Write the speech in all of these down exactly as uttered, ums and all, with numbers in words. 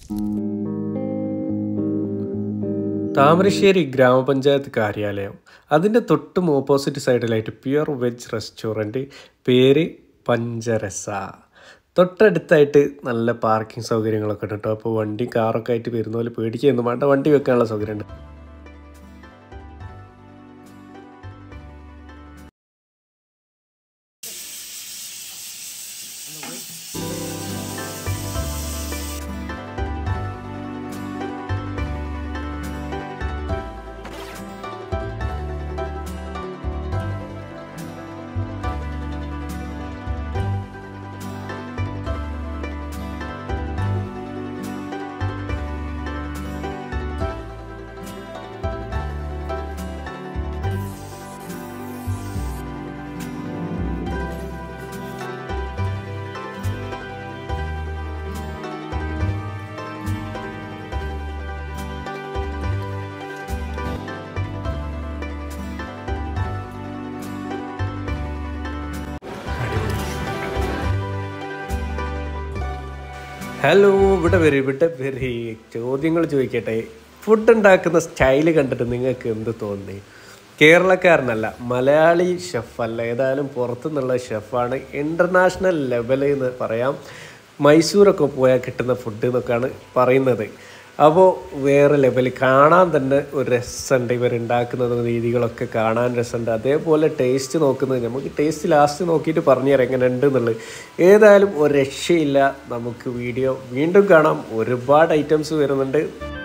താമരശ്ശേരി ഗ്രാമപഞ്ചായത്ത് കാര്യാലയം, അതിൻ്റെ തൊട്ടും ഓപ്പോസിറ്റ് സൈഡിലായിട്ട് പ്യുവർ വെജ് റെസ്റ്റോറൻറ്റ്, പേര് പഞ്ചരസ. തൊട്ടടുത്തായിട്ട് നല്ല പാർക്കിംഗ് സൗകര്യങ്ങളൊക്കെ ഉണ്ട് കേട്ടോ. അപ്പോൾ വണ്ടി കാറൊക്കെ ആയിട്ട് വരുന്ന പോലെ പേടിക്കൊന്നും വേണ്ട, വണ്ടി വെക്കാനുള്ള സൗകര്യമുണ്ട്. ഹലോ, ഇവിടെ വരും ഇവിടെ വരി ചോദ്യങ്ങൾ ചോദിക്കട്ടെ. ഫുഡ് ഉണ്ടാക്കുന്ന സ്റ്റൈല് കണ്ടിട്ട് നിങ്ങൾക്ക് എന്ത് തോന്നി? കേരളക്കാരനല്ല, മലയാളി ഷെഫല്ല, ഏതായാലും പുറത്തുനിന്നുള്ള ഷെഫാണ്. ഇൻ്റർനാഷണൽ ലെവലിൽ എന്ന് പറയാം. മൈസൂരൊക്കെ പോയാൽ കിട്ടുന്ന ഫുഡ് എന്നൊക്കെയാണ് പറയുന്നത്. അപ്പോൾ വേറെ ലെവൽ കാണാൻ തന്നെ ഒരു രസമുണ്ട്. ഇവരുണ്ടാക്കുന്ന രീതികളൊക്കെ കാണാൻ രസമുണ്ട്. അതേപോലെ ടേസ്റ്റ് നോക്കുന്നത്, നമുക്ക് ടേസ്റ്റ് ലാസ്റ്റ് നോക്കിയിട്ട് പറഞ്ഞു തരാം എങ്ങനെ ഉണ്ട് എന്നുള്ളത്. ഏതായാലും ഒരു രക്ഷയില്ല. നമുക്ക് വീഡിയോ വീണ്ടും കാണാം. ഒരുപാട് ഐറ്റംസ് വരുന്നുണ്ട്.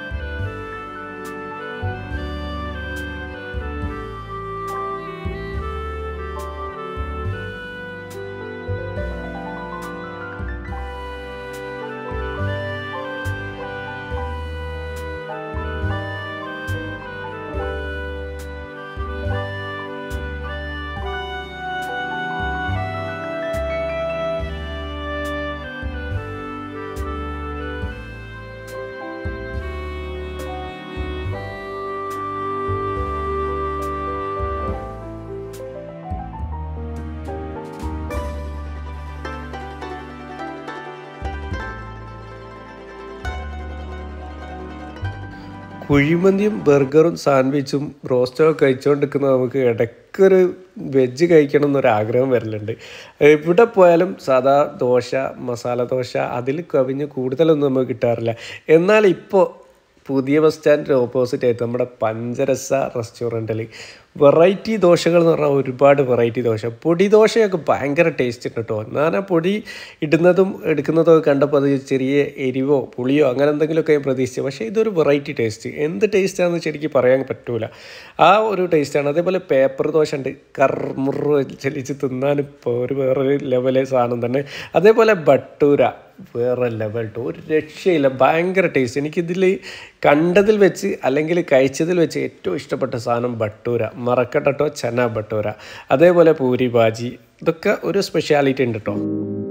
കുഴിമന്തിയും ബർഗറും സാൻഡ്വിച്ചും റോസ്റ്റൊക്കെ കഴിച്ചുകൊണ്ടിരിക്കുന്ന നമുക്ക് ഇടയ്ക്കൊരു വെജ് കഴിക്കണം എന്നൊരാഗ്രഹം വരലുണ്ട്. എവിടെ പോയാലും സാധാ ദോശ, മസാല ദോശ, അതിൽ കവിഞ്ഞ് കൂടുതലൊന്നും നമുക്ക് കിട്ടാറില്ല. എന്നാൽ ഇപ്പോൾ പുതിയ ബസ് സ്റ്റാൻഡിൻ്റെ ഓപ്പോസിറ്റ് ആയിട്ട് നമ്മുടെ പഞ്ചരസ റെസ്റ്റോറൻറ്റിൽ വെറൈറ്റി ദോശകൾ എന്ന് പറഞ്ഞാൽ ഒരുപാട് വെറൈറ്റി ദോശ. പൊടി ദോശയൊക്കെ ഭയങ്കര ടേസ്റ്റ് ഉണ്ട് കേട്ടോ. ഞാൻ ആ പൊടി ഇടുന്നതും എടുക്കുന്നതും ഒക്കെ കണ്ടപ്പോൾ അത് ചെറിയ എരിവോ പുളിയോ അങ്ങനെ എന്തെങ്കിലുമൊക്കെ ഞാൻ പ്രതീക്ഷിച്ചു. പക്ഷേ ഇതൊരു വെറൈറ്റി ടേസ്റ്റ്. എന്ത് ടേസ്റ്റാണെന്ന് ശരിക്കും പറയാൻ പറ്റൂല. ആ ഒരു ടേസ്റ്റാണ്. അതേപോലെ പേപ്പർ ദോശ ഉണ്ട്, കർമുറ് ചലിച്ച് തിന്നാനിപ്പോൾ ഒരു വേറൊരു ലെവലെ സാധനം തന്നെ. അതേപോലെ ബട്ടൂര വേറെ ലെവൽ ടു, ഒരു രക്ഷയില്ല, ഭയങ്കര ടേസ്റ്റ്. എനിക്കിതിൽ കണ്ടതിൽ വെച്ച് അല്ലെങ്കിൽ കഴിച്ചതിൽ വെച്ച് ഏറ്റവും ഇഷ്ടപ്പെട്ട സാധനം ബട്ടൂര, മറക്കട്ടോ, ചന ബട്ടൂര. അതേപോലെ പൂരി ഭാജി, ഇതൊക്കെ ഒരു സ്പെഷ്യാലിറ്റി ഉണ്ട് കേട്ടോ.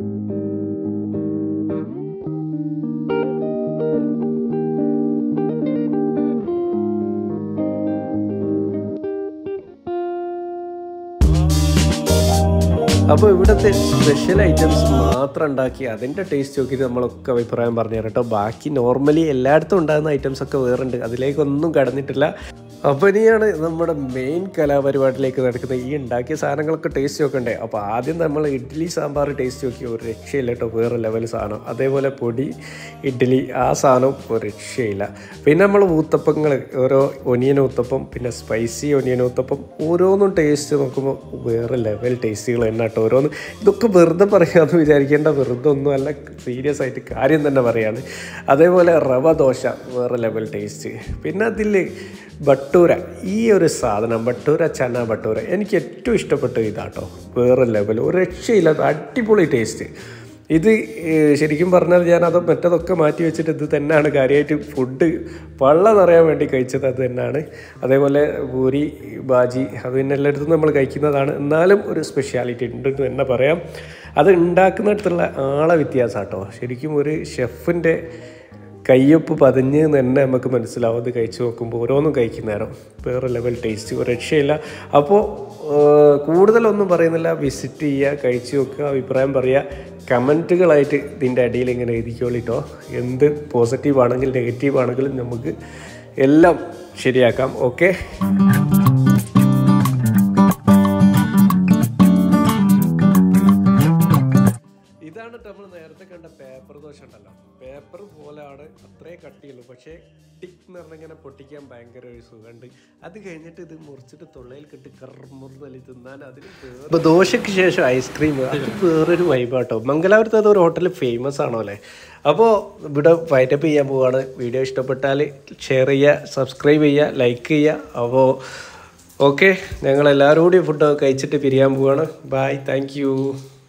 അപ്പോൾ ഇവിടുത്തെ സ്പെഷ്യൽ ഐറ്റംസ് മാത്രം ഉണ്ടാക്കി അതിൻ്റെ ടേസ്റ്റ് നോക്കിയിട്ട് നമ്മളൊക്കെ അഭിപ്രായം പറഞ്ഞു തരാം കേട്ടോ. ബാക്കി നോർമലി എല്ലായിടത്തും ഉണ്ടാകുന്ന ഐറ്റംസൊക്കെ വേറുണ്ട്, അതിലേക്കൊന്നും കടന്നിട്ടില്ല. അപ്പോൾ ഇനിയാണ് നമ്മുടെ മെയിൻ കലാപരിപാടിയിലേക്ക് നടക്കുന്നത്. ഈ ഉണ്ടാക്കിയ സാധനങ്ങളൊക്കെ ടേസ്റ്റ് നോക്കണ്ടേ. അപ്പോൾ ആദ്യം നമ്മൾ ഇഡ്ഡലി സാമ്പാർ ടേസ്റ്റ് നോക്കി, ഒരു രക്ഷയില്ല കേട്ടോ, വേറെ ലെവൽ സാധനം. അതേപോലെ പൊടി ഇഡ്ഡലി, ആ സാധനം ഒരു രക്ഷയില്ല. പിന്നെ നമ്മൾ ഊത്തപ്പങ്ങൾ, ഓരോ ഒനിയൻ ഊത്തപ്പം, പിന്നെ സ്പൈസി ഒനിയൻ ഊത്തപ്പം, ഓരോന്നും ടേസ്റ്റ് നോക്കുമ്പോൾ വേറെ ലെവൽ ടേസ്റ്റുകൾ തന്നെ കേട്ടോ ഓരോന്ന്. ഇതൊക്കെ വെറുതെ പറയാമെന്ന് വിചാരിക്കേണ്ട, വെറുതെ ഒന്നും അല്ല, സീരിയസ് ആയിട്ട് കാര്യം തന്നെ പറയാണ്. അതേപോലെ റവ ദോശ വേറെ ലെവൽ ടേസ്റ്റ്. പിന്നെ അതിൽ ബട്ടൂര, ഈ ഒരു സാധനം ബട്ടൂര, ചന ബട്ടൂര, എനിക്ക് ഏറ്റവും ഇഷ്ടപ്പെട്ട ഇതാട്ടോ, വേറെ ലെവൽ, ഒരു രക്ഷയില്ലാത്ത അടിപൊളി ടേസ്റ്റ്. ഇത് ശരിക്കും പറഞ്ഞാൽ ഞാൻ അത് മറ്റതൊക്കെ മാറ്റി വെച്ചിട്ട് ഇത് തന്നെയാണ് കാര്യമായിട്ട് ഫുഡ് വള്ളം നിറയാൻ വേണ്ടി കഴിച്ചത്, അത് തന്നെയാണ്. അതേപോലെ പൂരി ഭാജി, അത് പിന്നെ എല്ലായിടത്തും നമ്മൾ കഴിക്കുന്നതാണ്. എന്നാലും ഒരു സ്പെഷ്യാലിറ്റി ഉണ്ട് എന്ന് തന്നെ പറയാം. അത് ഉണ്ടാക്കുന്നിടത്തുള്ള ആളെ വ്യത്യാസം കേട്ടോ. ശരിക്കും ഒരു ഷെഫിൻ്റെ കയ്യൊപ്പ് പതിഞ്ഞ് തന്നെ നമുക്ക് മനസ്സിലാവും അത് കഴിച്ച് നോക്കുമ്പോൾ ഓരോന്നും കഴിക്കുന്ന നേരം വേറെ ലെവൽ ടേസ്റ്റ് ഒരു രക്ഷയില്ല. അപ്പോൾ കൂടുതലൊന്നും പറയുന്നില്ല, വിസിറ്റ് ചെയ്യുക, കഴിച്ച് നോക്കുക, അഭിപ്രായം പറയുക, കമൻറ്റുകളായിട്ട് ഇതിൻ്റെ അടിയിൽ ഇങ്ങനെ എഴുതിക്കോളിട്ടോ. എന്ത് പോസിറ്റീവ് ആണെങ്കിലും നെഗറ്റീവ് ആണെങ്കിലും നമുക്ക് എല്ലാം ശരിയാക്കാം. ഓക്കെ, ഇതാണ് നമ്മൾ നേരത്തെ കണ്ട പേപ്പർ ദോശ ഉണ്ടല്ലോ. പേപ്പർ പോലെയാണ്, അത്രേ കട്ടിയുള്ളൂ. പക്ഷേ ടിക്ക് എന്ന് പറഞ്ഞിങ്ങനെ പൊട്ടിക്കാൻ ഭയങ്കര ഒരു സുഖമുണ്ട്. അത് കഴിഞ്ഞിട്ട് ഇത് മുറിച്ചിട്ട് തൊള്ളയിൽ കെട്ടി കർമുറി തിന്നാൻ അതിന്. ഇപ്പോൾ ദോശയ്ക്ക് ശേഷം ഐസ്ക്രീം, അത് വേറൊരു വൈബാട്ടോ. മംഗലാപുരത്ത് അത് ഒരു ഹോട്ടൽ ഫേമസ് ആണോ അല്ലേ. അപ്പോൾ ഇവിടെ വൈൻഡപ്പ് ചെയ്യാൻ പോവാണ്. വീഡിയോ ഇഷ്ടപ്പെട്ടാൽ ഷെയർ ചെയ്യുക, സബ്സ്ക്രൈബ് ചെയ്യുക, ലൈക്ക് ചെയ്യുക. അപ്പോൾ ഓക്കെ, ഞങ്ങളെല്ലാവരും കൂടി ഫുഡ് കഴിച്ചിട്ട് പിരിയാൻ പോവാണ്. Bye, thank U.